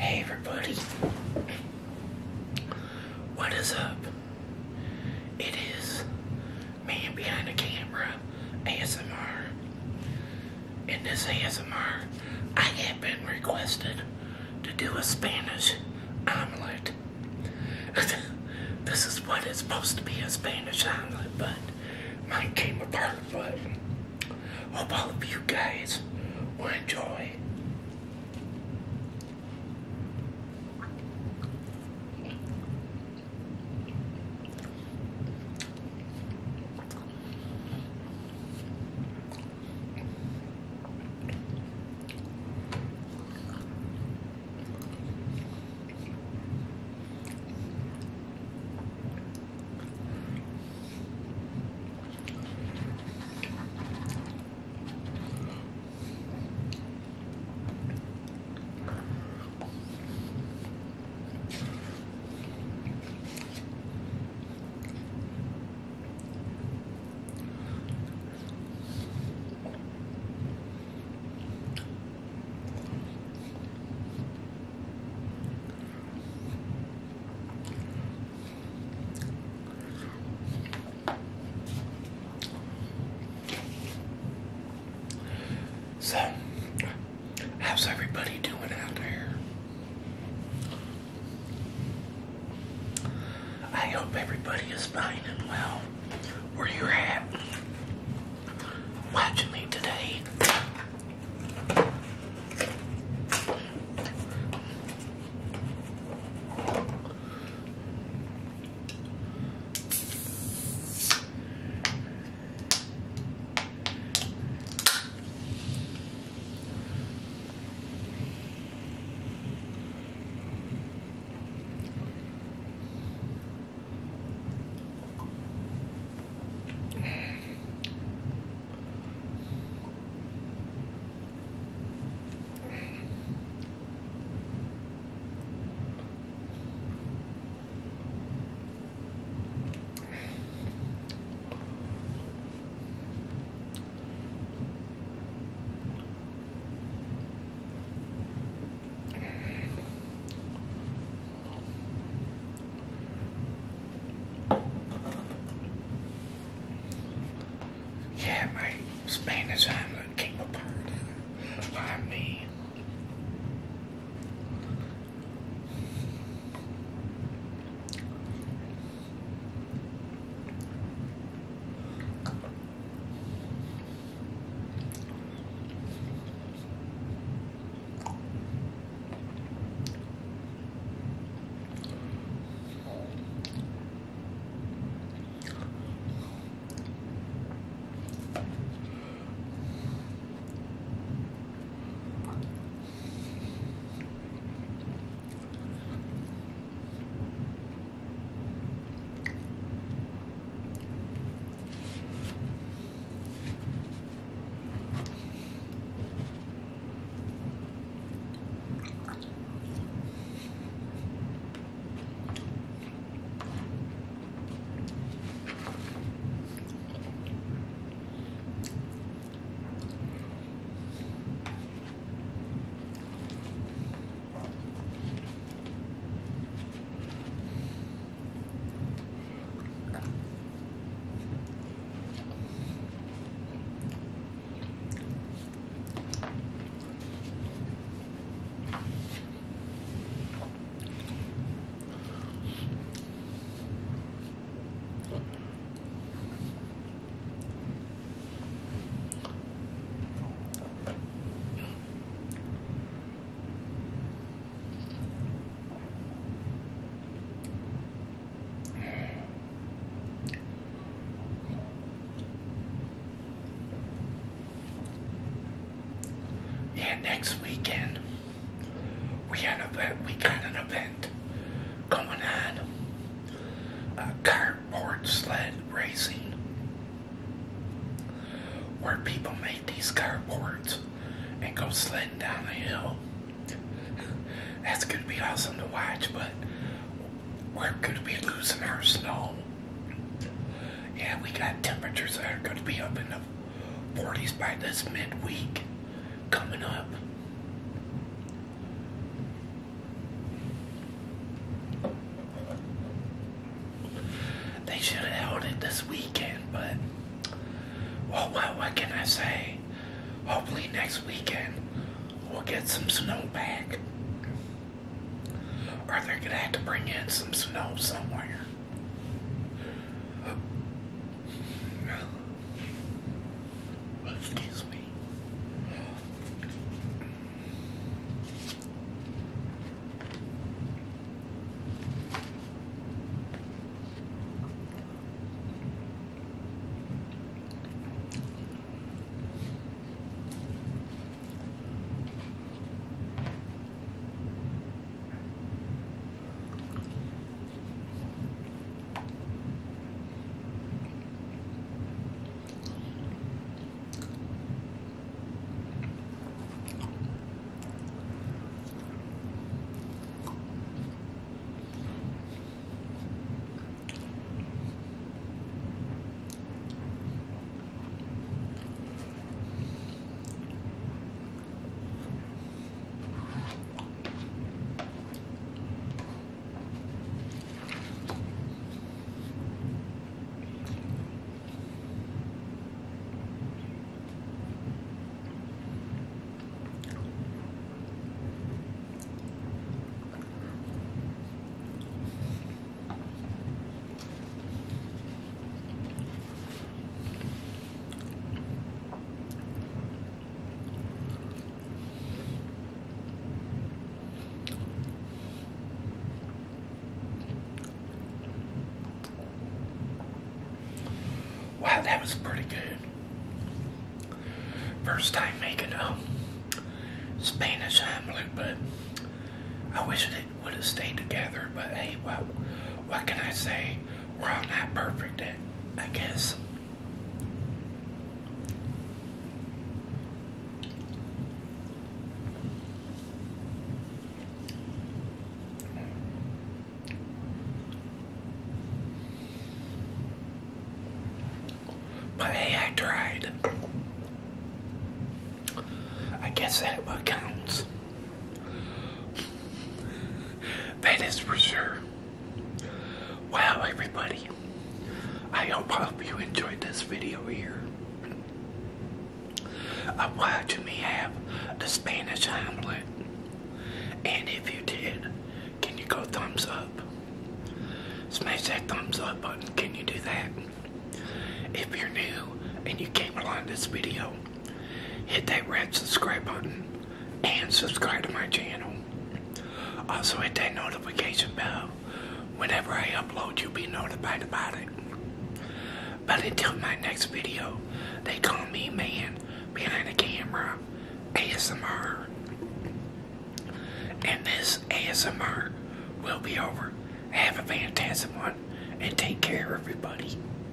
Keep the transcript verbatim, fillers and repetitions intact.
Hey everybody, what is up? It is Man Behind the Camera A S M R. In this A S M R, I have been requested to do a Spanish omelet. This is what it's supposed to be, a Spanish omelet, but mine came apart, but hope all of you guys will enjoy. So, how's everybody doing out there? I hope everybody is fine and well where you're at watching me today. Yeah, my Spanish omelet came apart on me. Yeah, next weekend we had an event. We got an event going on. Uh, cardboard sled racing, where people make these cardboards and go sledding down a hill. That's gonna be awesome to watch, but we're gonna be losing our snow. Yeah, we got temperatures that are gonna be up in the forties by this midweek coming up. next weekend we'll get some snow back. Or they're gonna have to bring in some snow somewhere. Excuse me. Wow, that was pretty good. First time making a Spanish omelet, but I wish it would have stayed together. But hey, well, what can I say? We're all not perfect, I guess. But hey, I tried. I guess that's what counts. That is for sure. Wow, everybody. I hope all of you enjoyed this video here of watching me have the Spanish omelet. And if you did, can you go thumbs up? Smash that thumbs up button. Can you do that? If you're new and you came along this video, hit that red subscribe button and subscribe to my channel. Also hit that notification bell. Whenever I upload, you'll be notified about it. But until my next video, they call me Man Behind the Camera A S M R. And this A S M R will be over. Have a fantastic one and take care, everybody.